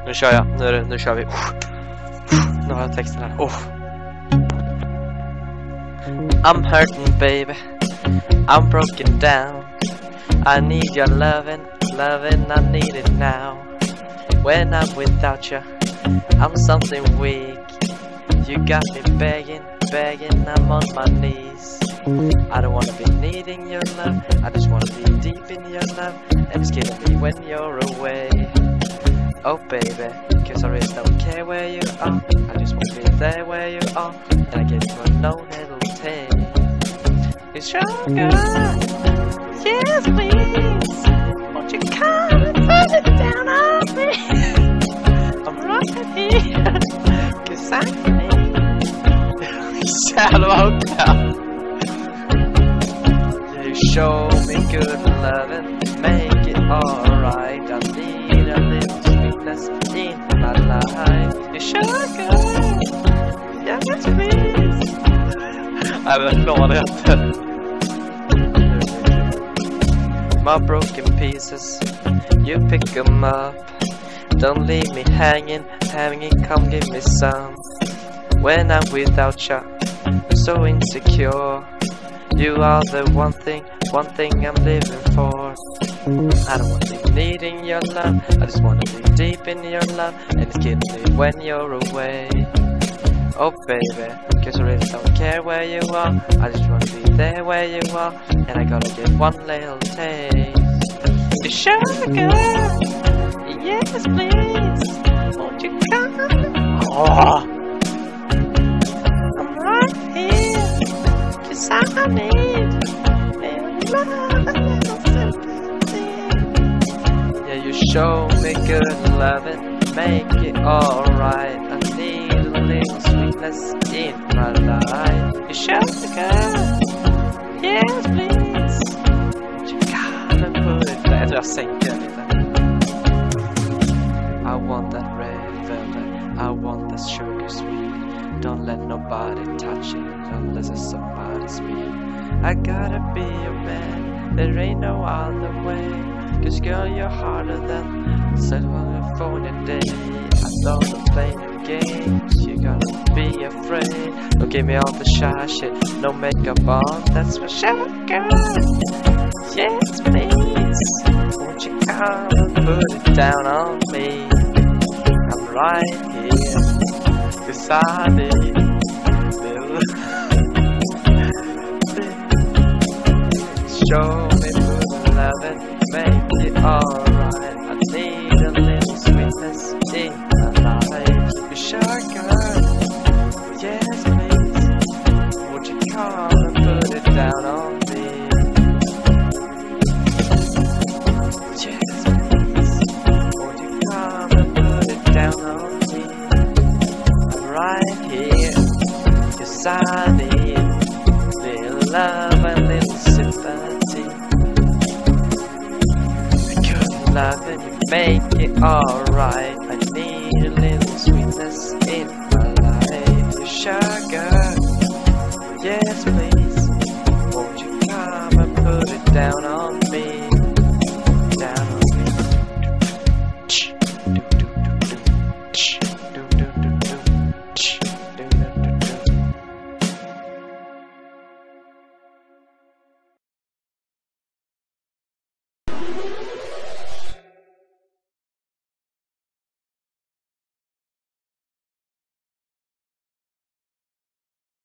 Nu kör jag. Nu kör vi. Nu har jag texten här. I'm hurting, baby. I'm broken down. I need your loving, I need it now. When I'm without you, I'm something weak. You got me begging, I'm on my knees. I don't wanna be needing your love, I just wanna be deep in your love. And it's killing me when you're away. Oh baby, cause I really don't care where you are. I just wanna be there where you are. And I give you a no little taste. It's sugar, yes please. Won't you come and put it down on me? I'm right here, cause I need Jävlar vad högt här. You show me good loving, make it alright. I need a little sweetness in my life. You sugar, yes please. Jag vet inte vad det heter. My broken pieces, you pick them up. Don't leave me hanging, come give me some. When I'm without you, I'm so insecure. You are the one thing I'm living for. I don't want to be needing your love, I just want to be deep in your love. And it's killing me when you're away. Oh baby, cause I really don't care where you are. I just want to be there where you are. And I gotta get one little taste. You sugar, yes please. Won't you come? I'm right here, cause I need love and little sympathy. Yeah, you show me good loving, make it alright. I need a little sweetness in my life. You sugar, yes please. Won't you come and put it there? Jag sänker lite. I want that red velvet, I want that sugar sweet. Don't let nobody touch it unless it's somebody's sweet. I gotta be your man, there ain't no other way. Cause girl, you're harder than California day. I don't play no games, you gotta be afraid. Don't give me all the shy shit, no makeup on, that's for sure, girl. Yes, please, won't you come and put it down on me? I'm right here, cause I need little. Show me good loving, make it alright. I need a little sweetness in my life. You sugar, yes please. Won't you come and put it down on me? Yes please. Won't you come and put it down on me? I'm right here, cause I need little love and little sympathy. Love and you make it alright. I need a little sweetness in my life. You sugar, yes please.